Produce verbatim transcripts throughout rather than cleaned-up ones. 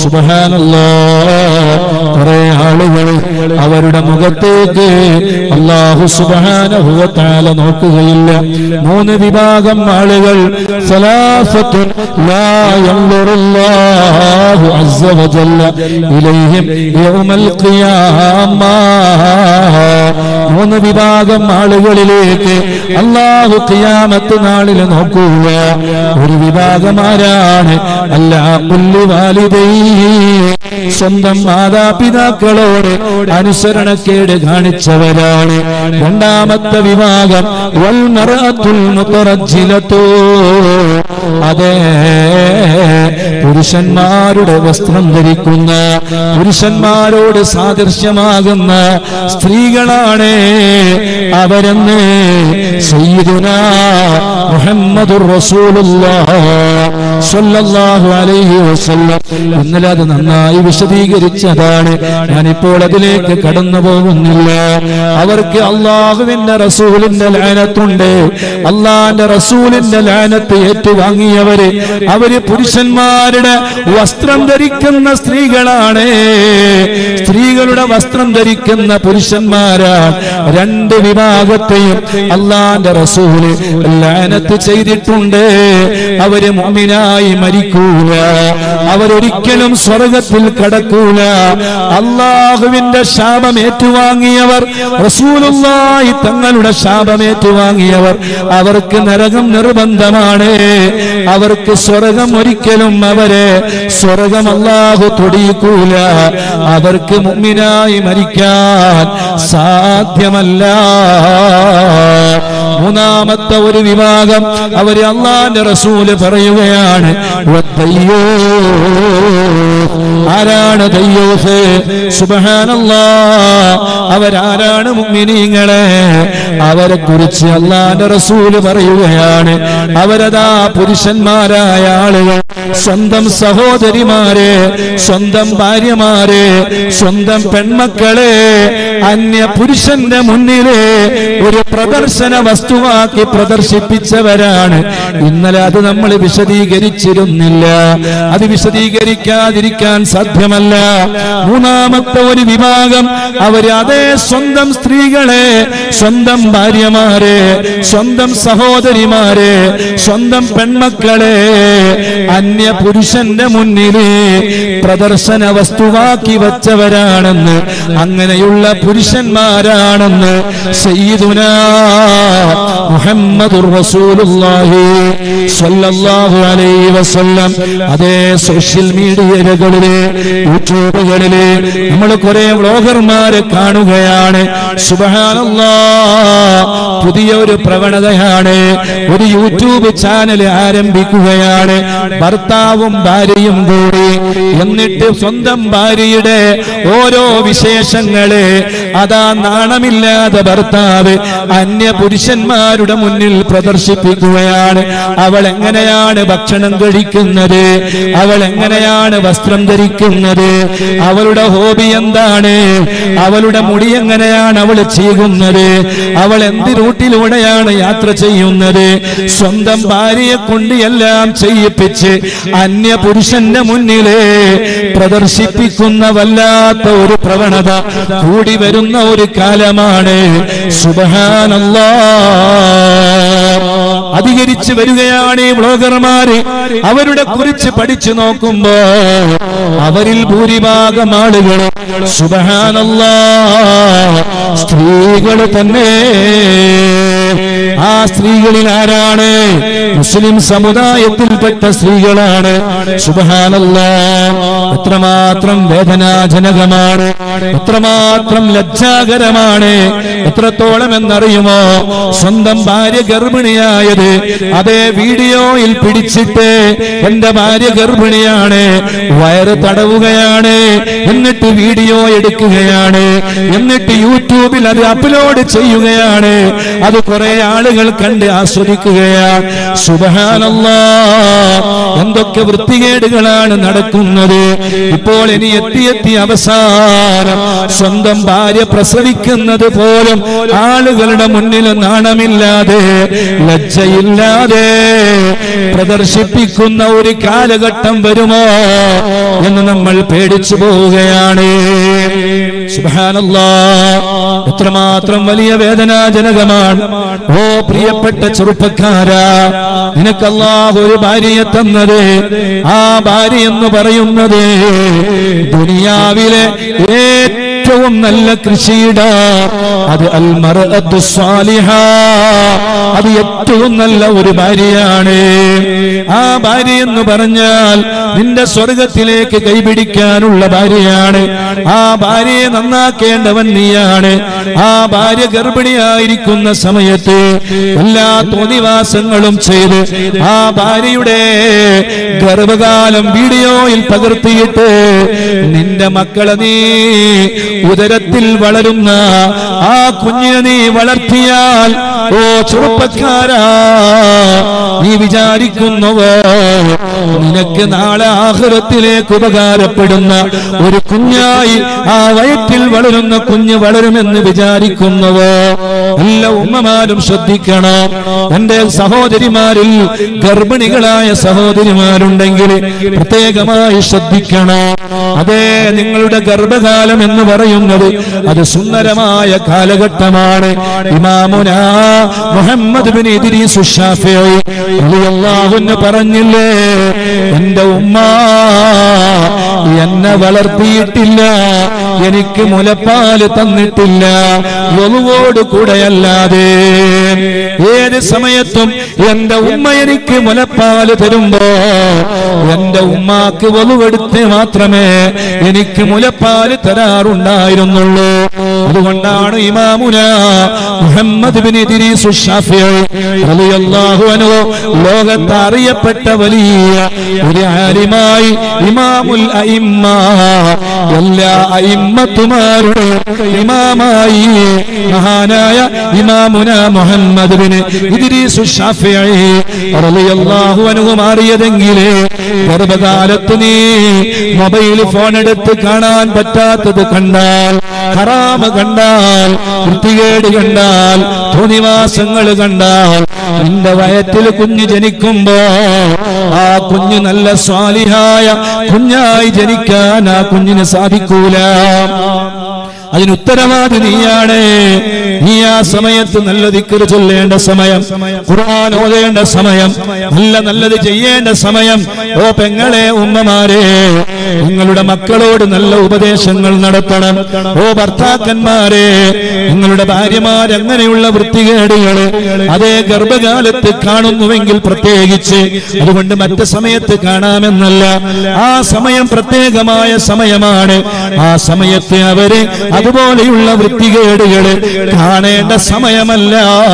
സുബ്ഹാനല്ലാഹ് കുറെ ആളുകൾ അവരുടെ മുഖത്തേക്ക് അല്ലാഹു സുബ്ഹാനഹു വ തആല നോക്കുകയില്ല. മൂന്ന് വിഭാഗം ആളുകൾ സലാസത്തുൻ ലാ യൻദുറുല്ലാഹു അസ്സ വജല്ല ഇലൈഹിം യൗമൽ ഖിയാമ. മൂന്ന് വിഭാഗം ആളുകളിലേക്ക് അല്ലാഹു ഖിയാമത്ത് നാളിൽ നോക്കുക. ഒരു വിഭാഗം ആരാണ്? അല്ലാ കുല്ലി വാലിദൈഹി, സ്വന്തം മാതാപിതാക്കളോട് അനുസരണക്കേട് കാണിച്ചവരാണ്. രണ്ടാമത്തെ വിഭാഗം വൽ മർഅത്തുൽ മുതറജ്ജിലതു, അതേ പുരുഷന്മാരുടെ വസ്ത്രം ധരിക്കുന്ന, പുരുഷന്മാരോട് സാദൃശ്യമാകുന്ന സ്ത്രീകളാണ് അവരെന്ന് സയ്യിദുനാ മുഹമ്മദുർ റസൂലുള്ളാഹ് സ്വല്ലല്ലാഹു അലൈഹി വസല്ലം ഇന്നലെ അത് നന്നായി വിശദീകരിച്ചതാണ്. ഞാനിപ്പോൾ അതിലേക്ക് കടന്നു പോകുന്നില്ല. അവർക്ക് അള്ളാഹുവിന്റെ റസൂലിന്റെ ലഅനത്തുണ്ട്. അള്ളാന്റെ റസൂലിന്റെ ലഅനത്ത് ഏറ്റുവാങ്ങിയവര് അവര് പുരുഷന്മാരുടെ വസ്ത്രം ധരിക്കുന്ന സ്ത്രീകളാണ്. സ്ത്രീകളുടെ വസ്ത്രം ധരിക്കുന്ന പുരുഷന്മാരാണ്. രണ്ട് വിഭാഗത്തെയും അള്ളാന്റെ റസൂല് ലഅനത്ത് ചെയ്തിട്ടുണ്ട്. അവര് മുഅ്മിനായി മരിക്കൂല, അവരൊരിക്കലും സ്വർഗത്തിൽ കടക്കൂല. അള്ളാഹുവിന്റെ ശാപം ഏറ്റുവാങ്ങിയവർ, റസൂലുള്ളാഹി തങ്ങളുടെ ശാപം ഏറ്റുവാങ്ങിയവർ, അവർക്ക് നരകം നിർബന്ധമാണ്. അവർക്ക് സ്വർഗം ഒരിക്കലും അവരെ സ്വർഗം അല്ലാഹു തൊടിയിക്കൂല. അവർക്ക് മുഅ്മിനായി മരിക്കാൻ സാധ്യമല്ല. മൂന്നാമത്തെ ഒരു വിഭാഗം അവര് അള്ളാന്റെ റസൂല് പറയുകയാണ്, ആരാണ് ദയ്യൂസ്? സുബ്ഹാനല്ലാഹ്, അവരാരാണ് മുഅ്മിനീങ്ങളെ? അവരെ കുറിച്ച് അള്ളാന്റെ റസൂല് പറയുകയാണ്, അവരതാ പുരുഷന്മാരായ ആളുകൾ സ്വന്തം സഹോദരിമാരെ, സ്വന്തം ഭാര്യമാരെ, സ്വന്തം പെൺമക്കളെ അന്യ പുരുഷന്റെ മുന്നിലെ ഒരു പ്രദർശന വസ്തുവാക്കി പ്രദർശിപ്പിച്ചവരാണ്. ഇന്നലെ അത് നമ്മൾ വിശദീകരിച്ചിരുന്നില്ല. അത് വിശദീകരിക്കാതിരിക്കാൻ സാധ്യമല്ല. മൂന്നാമത്തെ ഒരു വിഭാഗം അവര് അതേ സ്വന്തം സ്ത്രീകളെ, സ്വന്തം ഭാര്യമാരെ, സ്വന്തം സഹോദരിമാരെ, സ്വന്തം പെൺമക്കളെ അന്യ പുരുഷന്റെ മുന്നിൽ പ്രദർശന വസ്തുവാക്കി വച്ചവരാണെന്ന്, അങ്ങനെയുള്ള പുരുഷന്മാരാണെന്ന് സയ്യിദുനാ മുഹമ്മദുർ റസൂലുള്ളാഹി സ്വല്ലല്ലാഹു അലൈഹി വസല്ലം അതേ സോഷ്യൽ മീഡിയകളിലെ യൂട്യൂബുകളിലെ നമ്മൾ കുറെ വ്ലോഗർമാരെ കാണുകയാണ്. സുബ്ഹാനല്ലാഹ്, പുതിയ ഒരു പ്രവണതയാണ്. ഒരു യൂട്യൂബ് ചാനൽ ആരംഭിക്കുകയാണ്, ഭർത്താവും ഭാര്യയും കൂടി. എന്നിട്ട് സ്വന്തം ഭാര്യയുടെ ഓരോ വിശേഷങ്ങളെ അതാ നാണമില്ലാതെ ഭർത്താവ് അന്യ പുരുഷന്മാരുടെ മുന്നിൽ പ്രദർശിപ്പിക്കുകയാണ്. അവൾ എങ്ങനെയാണ് ഭക്ഷണം കഴിക്കുന്നത്, അവൾ എങ്ങനെയാണ് വസ്ത്രം ധരിക്കുന്നത്, അവളുടെ ഹോബി എന്താണ്, അവളുടെ മുടി എങ്ങനെയാണ് അവൾ ചെയ്യുന്നത്, അവൾ എന്ത് റൂട്ടിലൂടെയാണ് യാത്ര ചെയ്യുന്നത്. സ്വന്തം ഭാര്യയെ കൊണ്ട് എല്ലാം ചെയ്യിപ്പിച്ച് അന്യ പുരുഷന്റെ മുന്നിലെ പ്രദർശിപ്പിക്കുന്ന വല്ലാത്ത ഒരു പ്രവണത കൂടി വരുന്ന ഒരു കാലമാണ്. സുബ്ഹാനല്ലാഹ്, അധികരിച്ചു വരികയാണ് ഈ വ്ലോഗർമാര്. അവരുടെ കുറിച്ച് പഠിച്ചു നോക്കുമ്പോ അവരിൽ ഭൂരിഭാഗം ആളുകൾ സുബ്ഹാനല്ലാഹ് സ്ത്രീകൾ തന്നെ. ആ സ്ത്രീകളിൽ ആരാണ്? മുസ്ലിം സമുദായത്തിൽപ്പെട്ട സ്ത്രീകളാണ്. സുബ്ഹാനല്ലാഹ്, എത്രമാത്രം വേദനാജനകമാണ്, എത്രമാത്രം ലജ്ജാകരമാണ്. എത്രത്തോളം എന്നറിയുമോ? സ്വന്തം ഭാര്യ ഗർഭിണിയായത് അതേ വീഡിയോയിൽ പിടിച്ചിട്ട് എന്റെ ഭാര്യ ഗർഭിണിയാണ്, വയറ് തടവുകയാണ്, എന്നിട്ട് വീഡിയോ എടുക്കുകയാണ്, എന്നിട്ട് യൂട്യൂബിൽ അത് അപ്ലോഡ് ചെയ്യുകയാണ്. അത് കുറെ ആളുകൾ കണ്ട് ആസ്വദിക്കുകയാണ്. സുബ്ഹാനല്ലാഹ്, എന്തൊക്കെ വൃത്തികേടുകളാണ് നടക്കുന്നത്. ഇപ്പോൾ ഇനി എത്തിയെത്തി അവസാനം സ്വന്തം ഭാര്യ പ്രസവിക്കുന്നത് പോലും ആളുകളുടെ മുന്നിൽ നാണമില്ലാതെ, ലജ്ജയില്ലാതെ പ്രദർശിപ്പിക്കുന്ന ഒരു കാലഘട്ടം വരുമോ എന്ന് നമ്മൾ പേടിച്ചു പോവുകയാണ്. സുബ്ഹാനല്ലാഹ്, എത്രമാത്രം വലിയ വേദനാജനകമാണ്. ഓ പ്രിയപ്പെട്ട ചെറുപ്പക്കാരാ, നിനക്ക് അല്ലാഹു ഒരു ഭാര്യയെ തന്നത്, ആ ഭാര്യ എന്ന് പറയുന്നത് ദുനിയാവിലെ ഏറ്റവും നല്ല കൃഷിയിട, അത് അൽ മർഅത്തു സ്വാലിഹ, അത് ഏറ്റവും നല്ല ഒരു ഭാര്യയാണ്. ആ ഭാര്യ എന്ന് പറഞ്ഞാൽ നിന്റെ സ്വർഗത്തിലേക്ക് കൈപിടിക്കാനുള്ള ഭാര്യയാണ്. ആ ഭാര്യയെ നന്നാക്കേണ്ടവൻ നീയാണ്. ആ ഭാര്യ ഗർഭിണിയായിരിക്കുന്ന സമയത്ത് എല്ലാ തോന്നിവാസങ്ങളും ചെയ്ത് ആ ഭാര്യയുടെ ഗർഭകാലം വീഡിയോയിൽ പകർത്തിയിട്ട് നിന്റെ മക്കളെ നീ ഉദരത്തിൽ വളരുന്ന ആ കുഞ്ഞിനെ നീ വളർത്തിയാൽ, ഓ ചെറുപ്പക്കാരാ, നീ വിചാരിക്കുന്നുവോ നിനക്ക് നാളെ ആഖിറത്തിലേക്ക് ഉപകാരപ്പെടുന്ന ഒരു കുഞ്ഞായി ആ വയറ്റിൽ വളരുന്ന കുഞ്ഞ് വളരുമെന്ന് വിചാരിക്കുന്നുവോ? എല്ലാ ഉമ്മമാരും ശ്രദ്ധിക്കണം. എന്റെ സഹോദരിമാരിൽ ഗർഭിണികളായ സഹോദരിമാരുണ്ടെങ്കിൽ പ്രത്യേകമായി ശ്രദ്ധിക്കണം. അതെ, നിങ്ങളുടെ ഗർഭകാലം എന്ന് പറയുന്നത് അത് സുന്ദരമായ കാലഘട്ടമാണ്. ഇമാമുന മുഹമ്മദ് ബിൻ ഇദ്രീസ് ശാഫിഈ റളിയല്ലാഹു അൻഹു പറഞ്ഞില്ലേ, എന്റെ ഉമ്മ എന്നെ വളർത്തിയിട്ടില്ല, എനിക്ക് മുലപ്പാല് തന്നിട്ടില്ല, വളുവോട് കൂടെയല്ലാതെ. ഏത് സമയത്തും എന്റെ ഉമ്മ എനിക്ക് മുലപ്പാല് തരുമ്പോ എന്റെ ഉമ്മാക്ക് വളുവെടുത്ത് മാത്രമേ എനിക്ക് മുലപ്പാല് തരാറുണ്ടായിരുന്നുള്ളൂ. അതുകൊണ്ടാണ് ഇമാമുന മുഹമ്മദ് ബിൻ ഇദ്രീസ് ശാഫിഈ റളിയല്ലാഹു അൻഹു ലോകത്ത് അറിയപ്പെട്ട വലിയ ഒരു ആലിമായി, ഇമാമുൽ അഇമ്മ, എല്ലാ അഇമ്മത്തുമാരുടെ ഇമാമായി മഹാനായ ഇമാമുന മുഹമ്മദ് ബിൻ ഇദ്രീസ് ശാഫിഈ റളിയല്ലാഹു അൻഹു മാറിയതെങ്കിൽ ഗർഭകാലത്ത് നീ മൊബൈൽ ഫോൺ എടുത്ത് കാണാൻ പറ്റാത്തത് കണ്ടാൽ, ഹറാമ് കണ്ടാൽ, വൃത്തികേട് കണ്ടാൽ, തോന്നിവാസങ്ങൾ കണ്ടാൽ, നിന്റെ വയറ്റിൽ കുഞ്ഞ് ജനിക്കുമ്പോ ആ കുഞ്ഞ് നല്ല സ്വാലിഹായ കുഞ്ഞായി ജനിക്കാൻ ആ കുഞ്ഞിന് സാധിക്കൂല. അതിന് ഉത്തരവാദി നീയാണ്. നീ ആ സമയത്ത് നല്ല ദിക്ർ ചൊല്ലേണ്ട സമയം, ഖുർആൻ ഓതേണ്ട സമയം, നല്ല നല്ലത് ചെയ്യേണ്ട സമയം. ഓ പെങ്ങളെ, ഉമ്മമാരെ, നിങ്ങളുടെ മക്കളോട് നല്ല ഉപദേശങ്ങൾ നടത്തണം. ഓ ഭർത്താക്കന്മാരെ, നിങ്ങളുടെ ഭാര്യമാർ അങ്ങനെയുള്ള വൃത്തികേടുകൾ അതേ ഗർഭകാലത്ത് കാണുന്നുവെങ്കിൽ പ്രത്യേകിച്ച്, അതുകൊണ്ട് മറ്റു സമയത്ത് കാണാമെന്നല്ല, ആ സമയം പ്രത്യേകമായ സമയമാണ്. ആ സമയത്ത് അവര് അതുപോലെയുള്ള വൃത്തികേടുകള് കാണേണ്ട സമയമല്ല.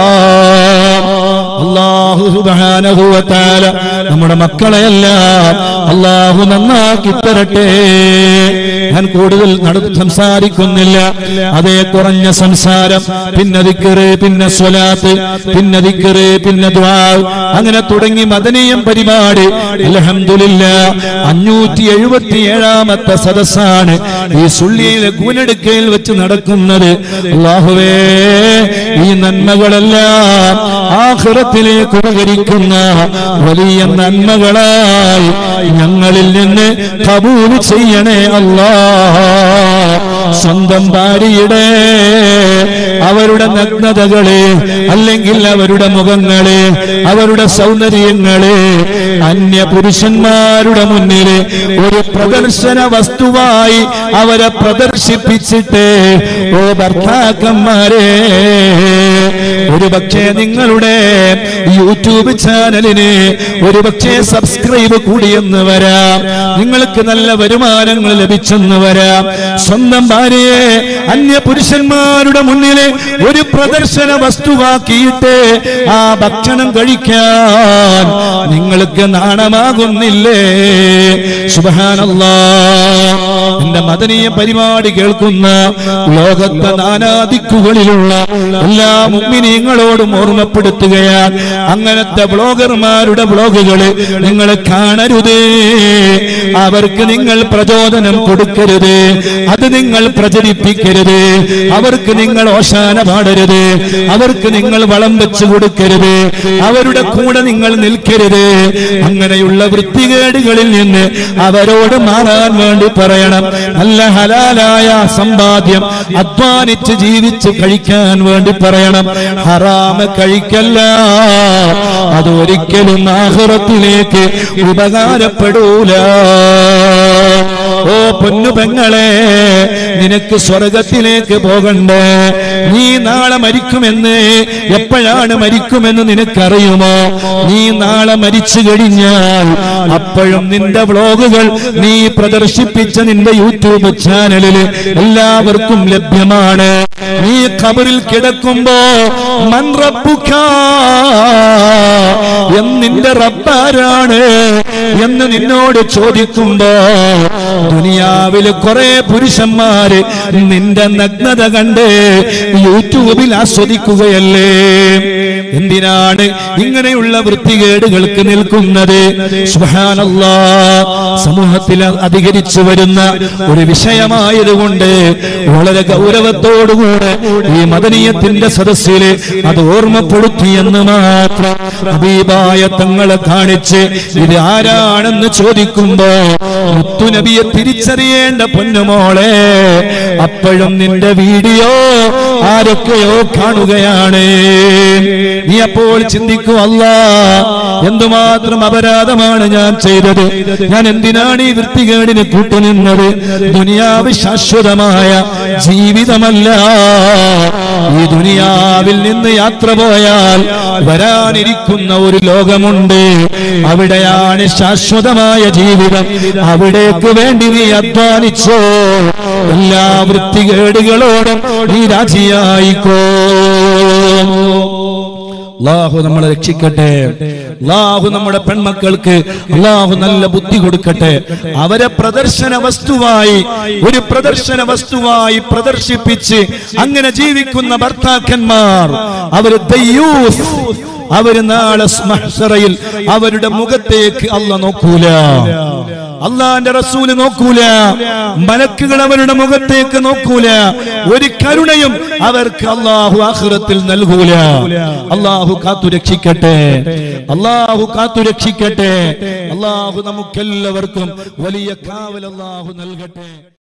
അല്ലാഹു സുബ്ഹാനഹു വ തആല നമ്മുടെ മക്കളെയെല്ലാം അല്ലാഹു നന്നാക്കി തരട്ടെ. ഞാൻ കൂടുതൽ നടന്നു സംസാരിക്കുന്നില്ല. അതേ കുറഞ്ഞ സംസാരം, പിന്നെ ദിക്ർ, പിന്നെ സ്വലാത്ത്, പിന്നെ ദിക്ർ, പിന്നെ ദുആ, അങ്ങനെ തുടങ്ങി മദനീയം പരിപാടി. അൽഹംദുലില്ലാഹ് അഞ്ഞൂറ്റി എഴുപത്തി ഏഴാമത്തെ സദസ്സാണ് ഈ സുള്ളിയിലെ കൂനെടുക്കയിൽ വെച്ച് നടക്കുന്നത്. അല്ലാഹുവേ, ഈ നന്മകളെല്ലാം ആഖിറത്തിലേക്ക് ഉപകരിക്കുന്ന വലിയ നന്മകളായി ഞങ്ങളിൽ നിന്ന് ഖബൂൽ ചെയ്യണേ അല്ലാഹ്. സ്വന്തം ഭാര്യയുടെ അവരുടെ നഗ്നതകളെ, അല്ലെങ്കിൽ അവരുടെ മുഖങ്ങളെ, അവരുടെ സൗന്ദര്യങ്ങളെ അന്യ പുരുഷന്മാരുടെ മുന്നിൽ ഒരു പ്രദർശന വസ്തുവായി അവരെ പ്രദർശിപ്പിച്ചിട്ട്, ഓ ഭർത്താക്കന്മാരെ, ഒരു പക്ഷേ നിങ്ങളുടെ യൂട്യൂബ് ചാനലിന് ഒരു പക്ഷേ സബ്സ്ക്രൈബ് കൂടിയെന്ന് വരാം, നിങ്ങൾക്ക് നല്ല വരുമാനങ്ങൾ ലഭിച്ചെന്ന് വരാം. സ്വന്തം ഭാര്യയെ അന്യ പുരുഷന്മാരുടെ മുന്നിലെ ഒരു പ്രദർശന വസ്തുവാക്കിയിട്ട് ആ ഭക്ഷണം കഴിക്കാൻ നിങ്ങൾക്ക് നാണമാകുന്നില്ലേ? സുബ്ഹാനല്ലാഹ്. എന്റെ മദനീയ പരിപാടി കേൾക്കുന്ന ലോകത്തെ നാനാദിക്കുകളിലുള്ള എല്ലാ മുഅ്മിനീങ്ങളോടും ഓർമ്മപ്പെടുത്തുകയാണ്. അങ്ങനത്തെ ബ്ലോഗർമാരുടെ ബ്ലോഗുകള് നിങ്ങൾ കാണരുത്. അവർക്ക് നിങ്ങൾ പ്രചോദനം കൊടുക്കരുത്. അത് നിങ്ങൾ പ്രചരിപ്പിക്കരുത്. അവർക്ക് നിങ്ങൾ ഓശാന പാടരുത്. അവർക്ക് നിങ്ങൾ വളം വെച്ചു കൊടുക്കരുത്. അവരുടെ കൂടെ നിങ്ങൾ നിൽക്കരുത്. അങ്ങനെയുള്ള വൃത്തികേടുകളിൽ നിന്ന് അവരോട് മാറാൻ വേണ്ടി പറയണം. നല്ല ഹലാലായ സമ്പാദ്യം അധ്വാനിച്ച് ജീവിച്ച് കഴിക്കാൻ വേണ്ടി പറയണം. ഹറാമ് കഴിക്കല്ല. അതൊരിക്കലും ആഖിറത്തിലേക്ക് ഉപകാരപ്പെടൂല. ഓ പൊന്നു പെങ്ങളെ, നിനക്ക് സ്വർഗത്തിലേക്ക് പോകണ്ടേ? നീ നാളെ മരിക്കുമെന്ന്, എപ്പോഴാണ് മരിക്കുമെന്ന് നിനക്കറിയുമോ? നീ നാളെ മരിച്ചു കഴിഞ്ഞാൽ അപ്പോഴും നിന്റെ വ്ലോഗുകൾ നീ പ്രദർശിപ്പിച്ച നിന്റെ യൂട്യൂബ് ചാനലിൽ എല്ലാവർക്കും ലഭ്യമാണ്. നീ ഖബറിൽ കിടക്കുമ്പോ മൻ റബ്ബുക, എന്നിന്റെ റബ്ബാരാണ് എന്ന് നിന്നോട് ചോദിക്കുമ്പോ ദുനിയാവിൽ കുറെ പുരുഷന്മാര് നിന്റെ നഗ്നത കണ്ട് യൂട്യൂബിൽ ആസ്വദിക്കുകയല്ലേ? എന്തിനാണ് ഇങ്ങനെയുള്ള വൃത്തികേടുകൾക്ക് നിൽക്കുന്നത്? സുബ്ഹാനല്ലാഹ്, സമൂഹത്തിൽ അധികരിച്ചു വരുന്ന ഒരു വിഷയമായതുകൊണ്ട് വളരെ ഗൗരവത്തോടുകൂടെ ഈ മദനിയത്തിന്റെ സദസ്സില് അത് ഓർമ്മപ്പെടുത്തിയെന്ന് മാത്രം. ഹബീബായ തങ്ങളെ കാണിച്ച് ഇത് ആരാണെന്ന് ചോദിക്കുമ്പോ മുത്തുനബിയെ തിരിച്ചറിയേണ്ട പൊന്നുമോളെ, അപ്പോഴും നിന്റെ വീഡിയോ ആരൊക്കെയോ കാണുകയാണ്. നീ അപ്പോൾ ചിന്തിക്കൂ, അല്ലാഹ് എന്തുമാത്രം അപരാധമാണ് ഞാൻ ചെയ്തത്? ഞാൻ എന്തിനാണ് ഈ വൃത്തികേടിന് കൂട്ടുനിന്നത്? ദുനിയാവ് ശാശ്വതമായ ജീവിതമല്ല. ഈ ദുനിയാവിൽ നിന്ന് യാത്ര പോയാൽ വരാനിരിക്കുന്ന ഒരു ലോകമുണ്ട്. അവിടെയാണ് ശാശ്വതമായ ജീവിതം. അവിടേക്ക് വേണ്ടി നീ അധ്വാനിച്ചോ. എല്ലാ വൃത്തികേടുകളോടും നീ രാജിയായിക്കോ. അല്ലാഹു നമ്മളെ രക്ഷിക്കട്ടെ. അല്ലാഹു നമ്മുടെ പെൺമക്കൾക്ക് അല്ലാഹു നല്ല ബുദ്ധി കൊടുക്കട്ടെ. അവരെ പ്രദർശന വസ്തുവായി ഒരു പ്രദർശന വസ്തുവായി പ്രദർശിപ്പിച്ച് അങ്ങനെ ജീവിക്കുന്ന ഭർത്താക്കന്മാർ, അവര് ദയ്യൂസ്, അവര് നാളെ മഹ്ശറയിൽ അവരുടെ മുഖത്തേക്ക് അല്ലാഹു നോക്കൂല. അല്ലാഹുവിന്റെ റസൂല് നോക്കൂല. മലക്കുകൾ അവരുടെ മുഖത്തേക്ക് നോക്കൂല. ഒരു കരുണയും അവർക്ക് അല്ലാഹു ആഖിറത്തിൽ നൽകൂല. അല്ലാഹു കാത്തുരക്ഷിക്കട്ടെ. അല്ലാഹു കാത്തുരക്ഷിക്കട്ടെ. അല്ലാഹു നമുക്കെല്ലാവർക്കും വലിയ കാവൽ അല്ലാഹു നൽകട്ടെ.